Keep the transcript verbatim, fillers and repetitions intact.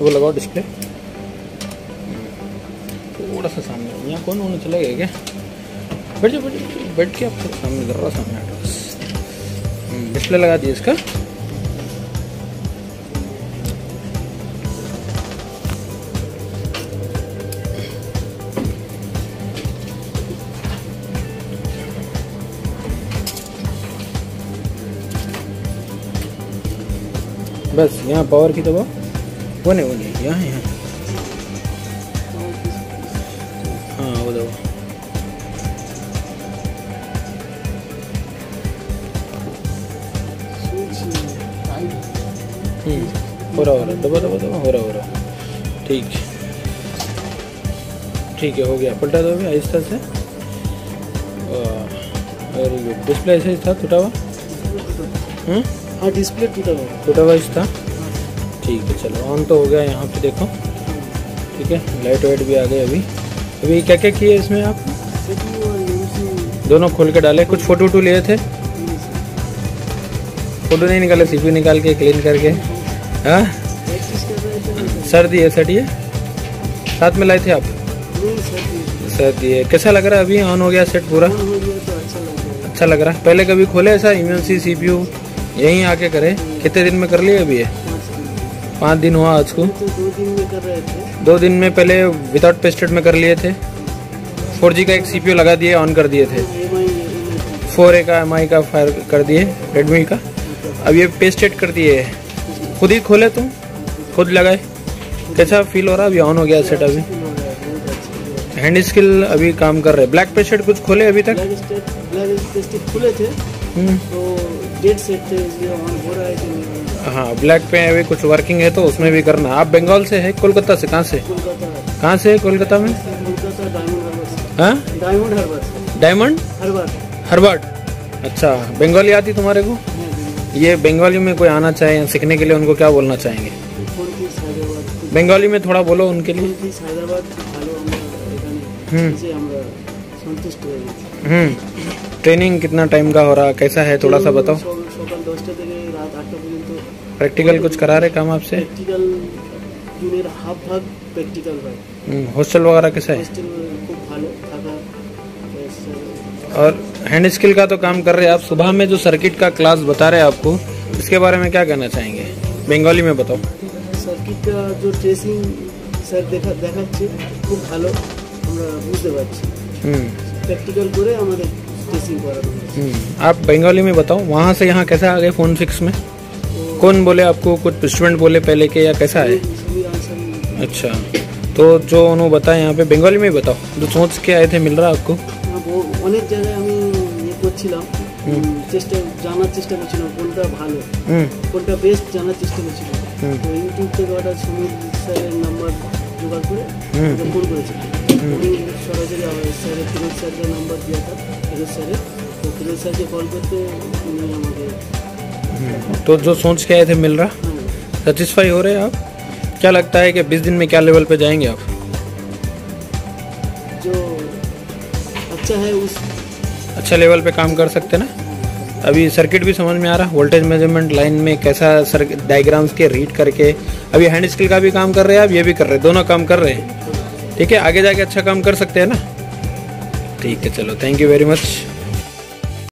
वो लगाओ डिस्प्ले थोड़ा सा सामने। यहाँ कौन होने चला गया क्या? बैठ जाओ बैठ जाओ बैठ के आप सामने कर रहा सामने हटो बस। डिस्प्ले लगा दिए इसका। बस यहाँ पावर की दबाओ। वो नहीं वो नहीं यहाँ यहाँ हाँ वो दबाओ। हो रहा हो रहा दबा दबा दबा हो रहा हो रहा ठीक ठीक है हो गया। पलटा दो अभी आहिस्ता से। Very good. डिस्प्ले ऐसे ही था टूटा हुआ? हम्म हाँ डिस्प्ले टूटा हुआ टूटा हुआ था। ठीक है चलो ऑन तो हो गया। यहाँ पे देखो ठीक है लाइट वाइट भी आ गई। अभी अभी क्या क्या किए इसमें आप? दोनों खोल के डाले। कुछ फोटो वोटो लिए थे? फोटो नहीं निकाले? सीपीयू निकाल के क्लीन करके? हाँ सर दिए सेट ये साथ में लाए थे आप? सर दिए। कैसा लग रहा है अभी ऑन हो गया सेट पूरा? अच्छा लग रहा है। पहले कभी खोले ऐसा इमरजेंसी सीपीयू यहीं आके करे? कितने दिन में कर लिए अभी ये? पाँच दिन हुआ आज को। दो दिन में कर रहे थे। दो दिन में पहले विदाउट पेस्टेड में कर लिए थे। फोर जी का एक सीपीयू लगा दिए ऑन कर दिए थे। फोर ए का एम आई का फायर कर दिए रेडमी का। अब ये पेस्टेड कर दिए। खुद ही खोले तुम खुद लगाए? कैसा फील हो रहा है? अभी ऑन हो गया सेट। अभी हैंड स्किल अभी काम कर रहे। ब्लैक पेस्टेड कुछ खोले अभी तक? खुले थे तो डेट सेट थे इसलिए ऑन हो रहा है। हाँ ब्लैक पे अभी कुछ वर्किंग है तो उसमें भी करना। आप बंगाल से है? कोलकाता से? कहाँ से? कहाँ से है कोलकाता में? हाँ डायमंड हार्बर। Diamond harbour. अच्छा बंगाली आती तुम्हारे को? ये बंगाली में कोई आना चाहे सीखने के लिए उनको क्या बोलना चाहेंगे? बंगाली में थोड़ा बोलो उनके लिए। हम्म ट्रेनिंग कितना टाइम का हो रहा कैसा है थोड़ा सा बताओ। प्रैक्टिकल कुछ करा रहे काम आपसे? हॉस्टल वगैरह कैसा है? और हैंड स्किल का तो काम कर रहे हैं आप। सुबह में जो सर्किट का क्लास बता रहे हैं आपको इसके बारे में क्या कहना चाहेंगे? बंगाली में बताओ। सर्किट का जो ट्रेसिंग सर देखा দেখাচ্ছে খুব ভালো আমরা বুঝতে পারছি। হুম प्रैक्टिकल করে আমাদের ट्रेसिंग করা। হুম आप बंगाली में बताओ। वहाँ से यहाँ कैसे आ गए फोन फिक्स में? कौन बोले आपको? कुछ स्टूडेंट बोले पहले के या कैसा है? अच्छा तो जो उन्होंने बताया यहाँ पे बंगाली में बताओ। जो सोच के आए थे मिल रहा आपको? অনেক জায়গায় আমি ইয়ে করছিলাম চেষ্টা জানার চেষ্টা করছিলাম কোনটা ভালো কোনটা বেস্ট জানার চেষ্টা করছিলাম। তো ইউটিউব থেকে ওটা সুমিত স্যারের নাম্বার জোগাড় করে ফোন করেছিলাম। উনি সরাসরি স্যারের ফিরোজ স্যারের নাম্বার দেওয়া था ফিরোজ স্যারের। তো ফিরোজ স্যারকে কল করতে উনি আমাকে। तो जो सोच के आए थे मिल रहा? सेटिस्फाई हो रहे आप? क्या लगता है कि बीस दिन में क्या लेवल पे जाएंगे आप? जो अच्छा है उस अच्छा लेवल पे काम कर सकते ना। अभी सर्किट भी समझ में आ रहा? वोल्टेज मेजरमेंट लाइन में कैसा सर्किट डायग्राम्स के रीड करके अभी हैंड स्किल का भी काम कर रहे हैं आप ये भी कर रहे हैं दोनों काम कर रहे हैं। ठीक है आगे जाके अच्छा काम कर सकते हैं ना। ठीक है चलो थैंक यू वेरी मच।